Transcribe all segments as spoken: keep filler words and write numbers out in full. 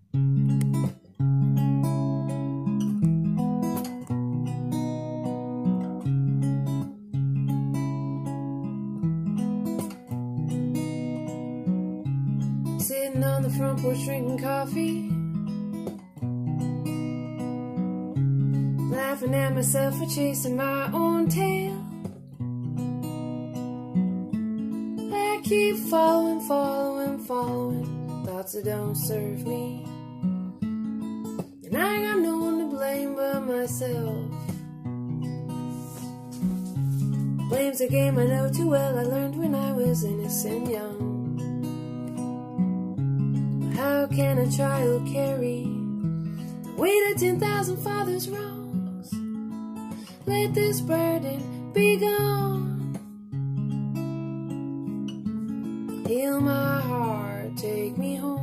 Sitting on the front porch drinking coffee, laughing at myself for chasing my own tail. I keep following, following, following thoughts that don't serve me, and I ain't got no one to blame but myself. Blame's a game I know too well, I learned when I was innocent young. How can a child carry the weight of ten thousand fathers' wrongs? Let this burden be gone. Heal my heart, take me home.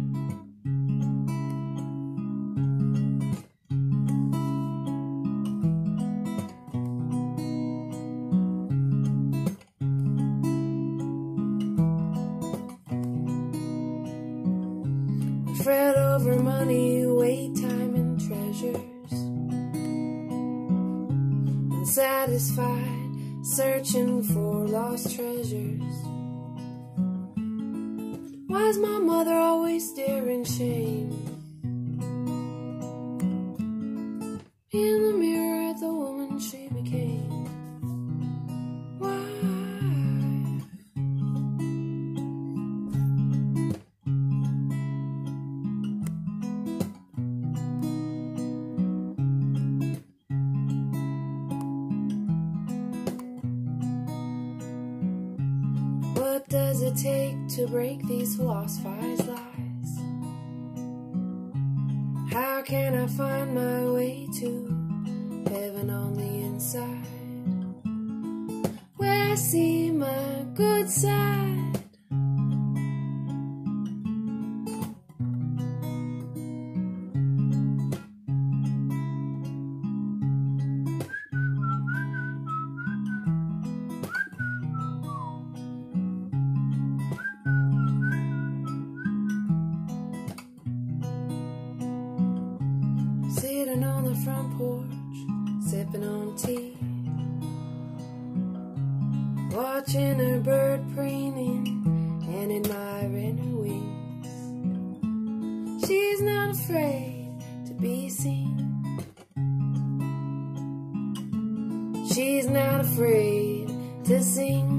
Fret over money, weight, time, and treasures. Unsatisfied, searching for lost treasures. Why's my mother always staring shame in the mirror at the woman she became? Why? What does it take to break these philosophized lies? How can I find my way to heaven on the inside, where I see my good side? Sitting on the front porch, sipping on tea, watching a bird preening and admiring her wings. She's not afraid to be seen. She's not afraid to sing.